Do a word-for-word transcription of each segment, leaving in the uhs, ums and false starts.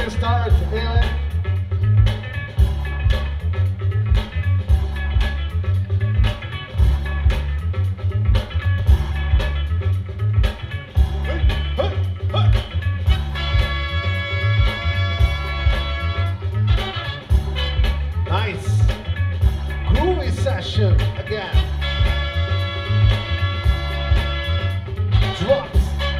you start, Ellen? Nice. Groovy session again. Drops.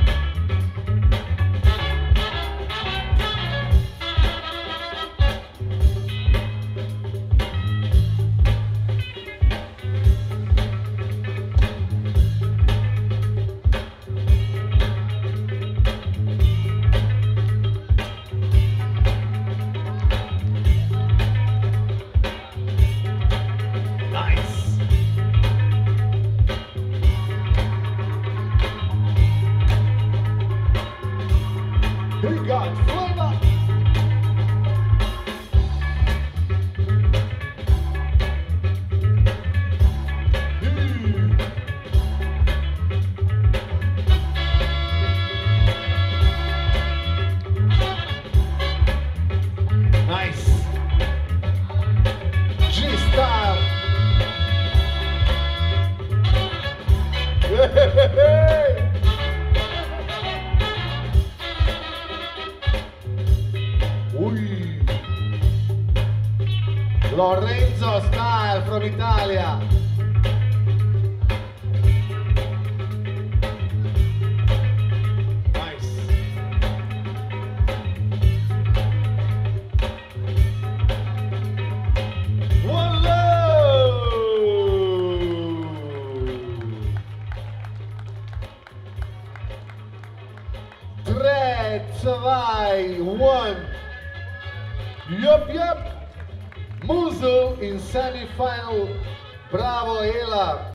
We got flavor. Mm. Nice. G-style. Hey. Ui. Lorenzo style from Italia. Nice. One low. Tre, zwei, one. Yup, yup. Muzzle in semi-final. Bravo, Ela.